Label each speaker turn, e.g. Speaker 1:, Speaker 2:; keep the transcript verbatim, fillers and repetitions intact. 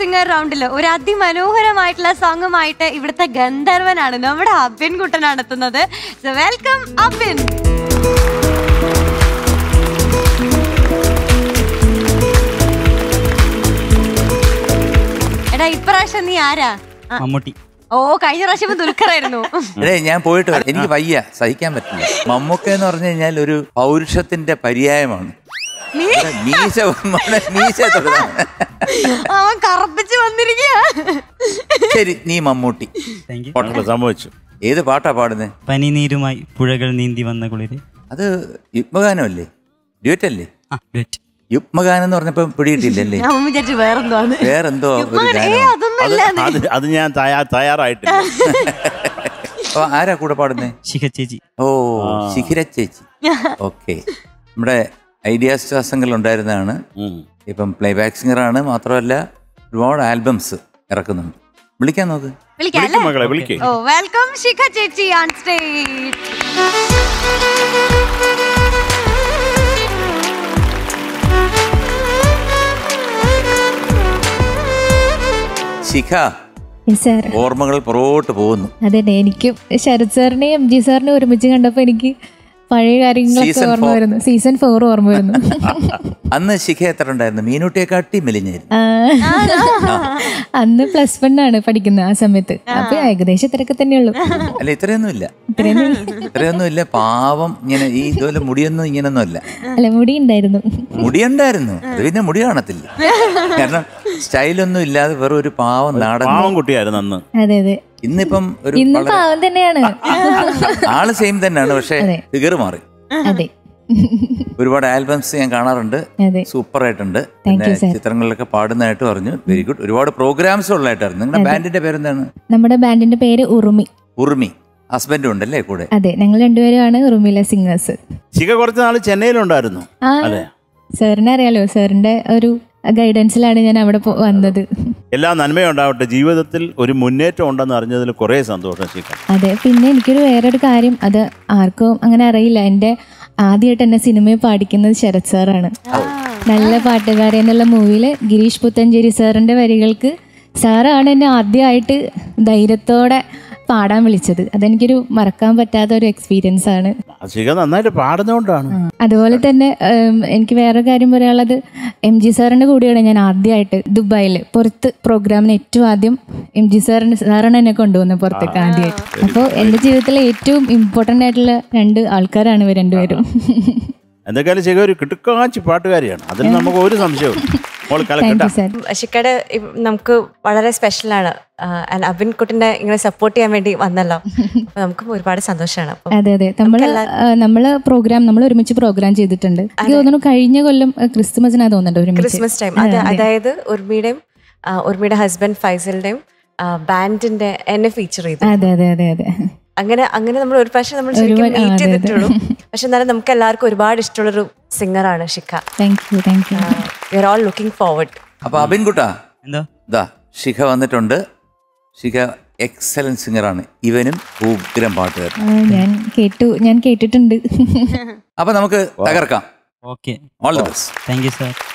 Speaker 1: Singer റൗണ്ടിൽ ഒരു അതിമനോഹരമായിട്ടുള്ള സോങ്ങുമായിട്ട് ഇവിടുത്തെ ഗന്ധർവനാണ് നമ്മുടെ അബിൻ കുട്ടനാണ് എത്തുന്നത്. വെൽക്കം അബിൻ. എടാ ഇപ്രാവശ്യം നീ ആരാ?
Speaker 2: മമ്മൂട്ടി.
Speaker 1: ഓ കഴിഞ്ഞ പ്രാവശ്യം ദുൽഖറായിരുന്നു.
Speaker 3: ഞാൻ പോയിട്ട് എനിക്ക് വയ്യ, സഹിക്കാൻ പറ്റില്ല. മമ്മൂക്ക എന്ന് പറഞ്ഞു കഴിഞ്ഞാൽ ഒരു പൗരുഷത്തിന്റെ പര്യായമാണ്.
Speaker 1: അവൻ കറപ്പിച്ച് വന്നിരിക്കുക.
Speaker 3: ശരി, നീ മമ്മൂട്ടി സംഭവിച്ചു. ഏത് പാട്ടാ പാടുന്നേ?
Speaker 2: പനിനീരുമായി പുഴകൾ നീന്തി വന്ന കുളിര്.
Speaker 3: അത് യുഗ്മഗാനമല്ലേ? ഡ്യൂറ്റ് അല്ലേ? യുഗ്മഗാനം എന്ന് പറഞ്ഞപ്പോ പിടിയിട്ടില്ലല്ലേ?
Speaker 1: വേറെന്തോ
Speaker 3: വേറെന്തോ
Speaker 4: അത് ഞാൻ തയ്യാറായിട്ടില്ല.
Speaker 3: ആരാ കൂടെ പാടുന്നേ?
Speaker 2: ശിഖ ചേച്ചി.
Speaker 3: ഓ, ശിഖിര ചേച്ചി. ഓക്കെ. നമ്മുടെ ഐഡിയ സ്റ്റാർ ഉണ്ടായിരുന്നതാണ്. ഇപ്പം പ്ലേബാക്ക് സിംഗറാണ്. മാത്രമല്ല ഒരുപാട് ആൽബംസ് ഇറക്കുന്നുണ്ട്. വിളിക്കാൻ നോക്ക്.
Speaker 1: വെൽക്കം ശിഖ ചേച്ചി ഓൺ സ്റ്റേജ്.
Speaker 3: ശിഖ, ഓർമ്മകൾ പുറകോട്ട് പോകുന്നു.
Speaker 5: അതെ, എനിക്കും ശരത് സാറിനെയും എം ജി സാറിനെയും ഒരുമിച്ച് കണ്ടപ്പോ എനിക്ക് പഴയ കാര്യങ്ങളൊക്കെ ഓർമ്മ വരുന്നു. സീസൺ ഫോർ ഓർമ്മ വരുന്നു.
Speaker 3: അന്ന് ശിഖ എത്ര ഉണ്ടായിരുന്നു? മീനൂട്ടിയെക്കാട്ടി മെലിഞ്ഞായിരുന്നു.
Speaker 5: അന്ന് പ്ലസ് വൺ ആണ് പഠിക്കുന്നത് ആ സമയത്ത്. അപ്പൊ ഏകദേശം ഇത്രയൊക്കെ തന്നെയുള്ളൂ.
Speaker 3: അല്ല, ഇത്രയൊന്നും ഇല്ല, ഇത്രയൊന്നും ഇല്ല. പാവം ഇങ്ങനെ ഈ ഇതുപോലെ മുടിയൊന്നും ഇങ്ങനൊന്നും അല്ല.
Speaker 5: അല്ല, മുടി ഉണ്ടായിരുന്നു.
Speaker 3: മുടിയുണ്ടായിരുന്നു. അത് പിന്നെ മുടി കാണത്തില്ല. കാരണം സ്റ്റൈലൊന്നും ഇല്ലാതെ വെറും ഒരു പാവം നാടൻ
Speaker 4: കുട്ടിയായിരുന്നു അന്ന്.
Speaker 5: അതെ അതെ.
Speaker 3: ഇന്നിപ്പം ഒരു
Speaker 5: പാവം തന്നെയാണ്.
Speaker 3: ആള് സെയിം തന്നെയാണ്, പക്ഷെ ഫിഗർ മാറി.
Speaker 5: അതെ.
Speaker 3: ഒരുപാട് ആൽബംസ് ഞാൻ കാണാറുണ്ട്. സൂപ്പർ ആയിട്ടുണ്ട്. പിന്നെ ചിത്രങ്ങളിലൊക്കെ പാടുന്നതായിട്ട് പറഞ്ഞു. Very good. ഒരുപാട് പ്രോഗ്രാംസ് ഉള്ളതായിട്ടായിരുന്നു. നിങ്ങളുടെ ബാൻഡിന്റെ പേരെന്താണ്?
Speaker 5: നമ്മുടെ ബാൻഡിന്റെ പേര് ഉറുമി.
Speaker 3: ഉറുമി. ഹസ്ബൻഡും ഉണ്ടല്ലേ കൂടെ?
Speaker 5: അതെ, ഞങ്ങൾ രണ്ടുപേരുമാണ് ഉറുമിയിലെ സിംഗേഴ്സ്.
Speaker 4: ശിഖ കുറച്ച് നാള് ചെന്നൈയിലുണ്ടായിരുന്നു.
Speaker 5: സാറിനെ അറിയാലോ, സാറിന്റെ ഒരു ഗൈഡൻസിലാണ് ഞാൻ അവിടെ വന്നത്.
Speaker 4: എല്ലാ നന്മയും ഉണ്ടാവട്ടെ. ജീവിതത്തിൽ ഒരു മുന്നേറ്റം ഉണ്ടെന്ന് അറിഞ്ഞതിൽ കുറേ സന്തോഷം ശിഖ.
Speaker 5: അതെ, പിന്നെ എനിക്കൊരു വേറൊരു കാര്യം, അത് ആർക്കും അങ്ങനെ അറിയില്ല. എൻ്റെ ആദ്യമായിട്ട് എന്നെ സിനിമയിൽ പാടിക്കുന്നത് ശരത് സാറാണ്. നല്ല പാട്ടുകാരൻ എന്നുള്ള മൂവിയിൽ ഗിരീഷ് പുത്തഞ്ചേരി സാറിൻ്റെ വരികൾക്ക് സാറാണ് എന്നെ ആദ്യമായിട്ട് ധൈര്യത്തോടെ പാടാൻ വിളിച്ചത്. അതെനിക്കൊരു മറക്കാൻ പറ്റാത്ത ഒരു എക്സ്പീരിയൻസ് ആണ്.
Speaker 4: നന്നായിട്ട് പാടുന്നതുകൊണ്ടാണ്.
Speaker 5: അതുപോലെ തന്നെ എനിക്ക് വേറെ കാര്യം പറയാനുള്ളത്, എം ജി സാറിന്റെ കൂടെയാണ് ഞാൻ ആദ്യമായിട്ട് ദുബായിൽ പുറത്ത് പ്രോഗ്രാമിന് ഏറ്റവും ആദ്യം എം ജി സാറിന് സാറാണ് എന്നെ കൊണ്ടുവന്നത് പുറത്തേക്ക് ആദ്യമായിട്ട്. അപ്പോൾ എൻ്റെ ജീവിതത്തിലെ ഏറ്റവും ഇമ്പോർട്ടൻ്റ് ആയിട്ടുള്ള രണ്ട് ആൾക്കാരാണ് ഇവർ രണ്ടുപേരും.
Speaker 4: എന്തൊക്കെയാലും ശിഖ ഒരു കിട്ടുക്കാച്ചി പാട്ടുകാരിയാണ്, അതിൽ നമുക്ക് ഒരു സംശയവും.
Speaker 6: ശിഖയുടെ നമുക്ക് വളരെ സ്പെഷ്യലാണ്. അബിൻ കുട്ടിനെ ഇങ്ങനെ സപ്പോർട്ട് ചെയ്യാൻ വേണ്ടി വന്നല്ലോ. നമുക്ക് ഒരുപാട് സന്തോഷമാണ്.
Speaker 5: അതെ അതെ, നമ്മള് നമ്മള് പ്രോഗ്രാം നമ്മൾ ഒരുമിച്ച് പ്രോഗ്രാം ചെയ്തിട്ടുണ്ട്. എനിക്ക് തോന്നുന്നു കഴിഞ്ഞ കൊല്ലം ക്രിസ്മസിനാ തോന്നുന്നുണ്ട്,
Speaker 6: ക്രിസ്മസ് ടൈം. അത് അതായത് ഉർമിയുടെയും ഉർമിയുടെ ഹസ്ബൻഡ് ഫൈസലിന്റെയും ബാൻഡിന്റെ എന്നെ ഫീച്ചർ ചെയ്തു.
Speaker 5: അതെ അതെ അതെ അതെ
Speaker 6: അങ്ങനെ അങ്ങനെ നമ്മൾ ഒരു പ്രാവശ്യം നമ്മൾ ശരിക്കും മീറ്റ് ചെയ്തിട്ടുള്ളൂ. പക്ഷെ എന്നാലും നമുക്ക് എല്ലാവർക്കും ഒരുപാട് ഇഷ്ടമുള്ളൊരു സിംഗറാണ് Shikha.
Speaker 5: Thank you thank you.
Speaker 6: We are all looking forward.
Speaker 3: അപ്പൊ അബിൻകുട്ടാ, എന്താ ശിഖ വന്നിട്ടുണ്ട്. ശിഖ എക്സലന്റ് സിംഗറാണ്. ഇവനും ഉഗ്രം പാട്ടുകാരൻ.
Speaker 5: ഞാൻ കേട്ടു, ഞാൻ കേട്ടിട്ടുണ്ട്.
Speaker 3: അപ്പൊ നമുക്ക് തകർക്കാം.
Speaker 2: Okay,
Speaker 3: all the best.
Speaker 2: Thank you sir.